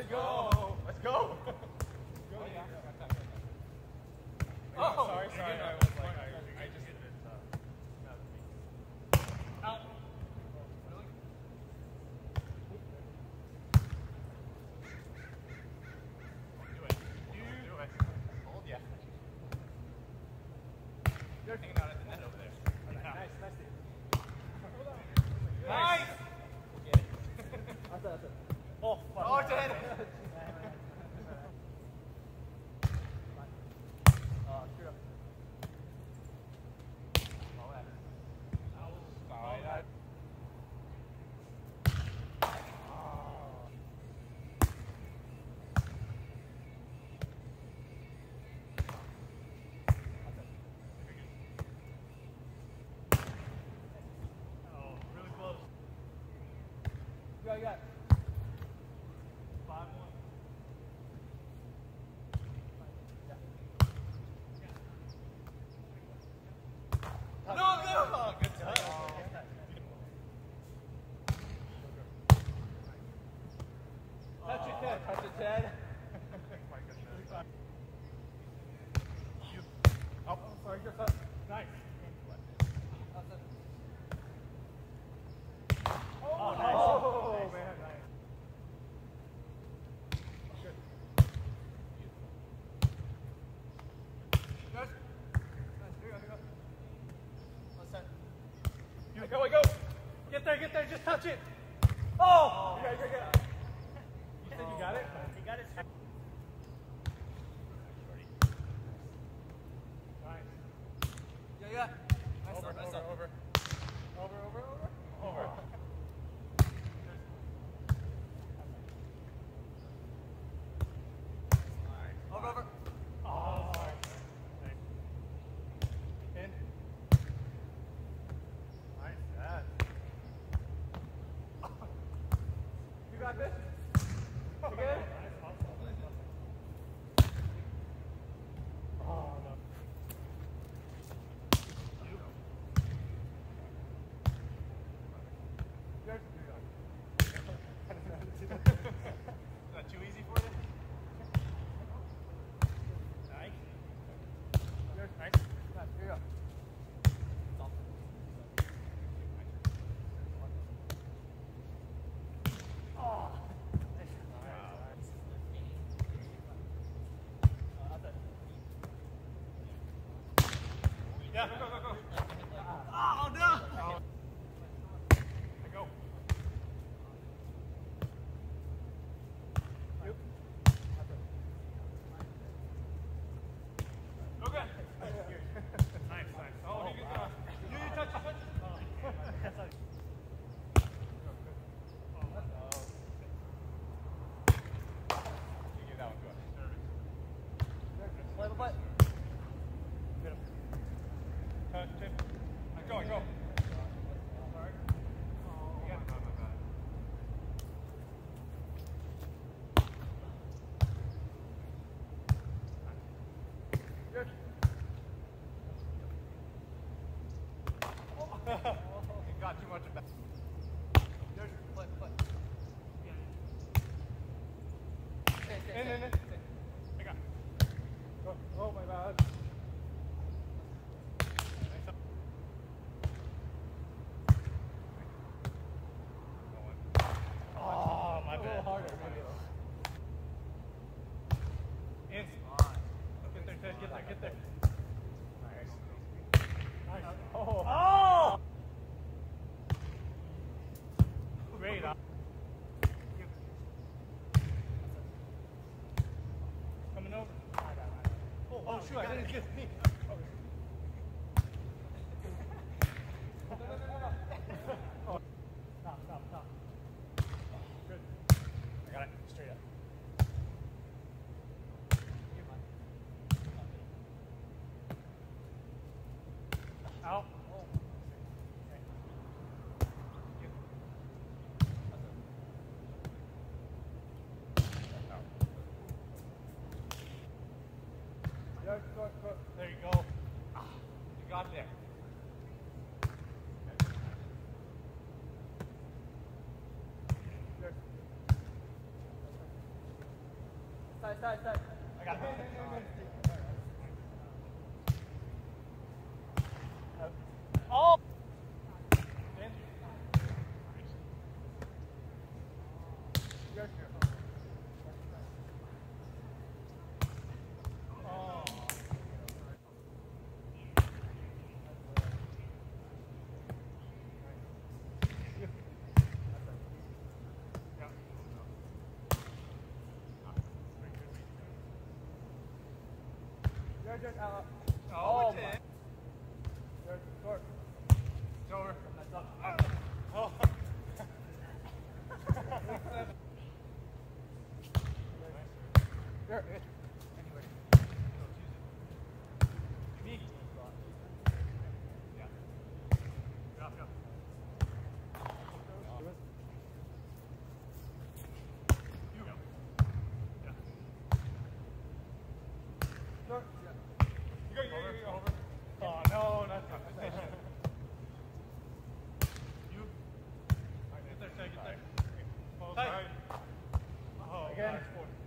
Let's go. Let's go. Oh, sorry. I was like, I just did it. Out. Really? Do it. Do it. Hold, yeah. You're hanging out at the net over there. Nice. Nice. That's it. Oh, fuck. Oh, it's a header. Screw up. You got 5-1. No! Good touch. Touch it, Ted. Oh, sorry, you're up. Nice. Oh, nice. Oh, man, nice. Good. Nice. Here you go. Let's set. Here we go. Get there, just touch it. Oh! You think you got it? You got it. Nice. Yeah. Nice. Over. Over. Oh, nice. In. Nice. Yes. You got this? You good? Oh, no. Is that too easy for you? Nice. Nice. Here you go. Oh. Yeah, go. Oh, no! Go. Okay. Nice. Oh, you touch it. You get that one good. Play the butt. Touch it. Go. Sorry. Yeah. Good. It got too much of that. Play. In. I got it. Oh, my bad. Side. I got it. Oh! Oh, my. Short. It's over. Oh. Here. Anyway. Me. Yeah. Go. You go. Yeah. Short. You go. Over. Oh, no, not that. You. All right, get there. Close. Tight. Oh, again. Nice.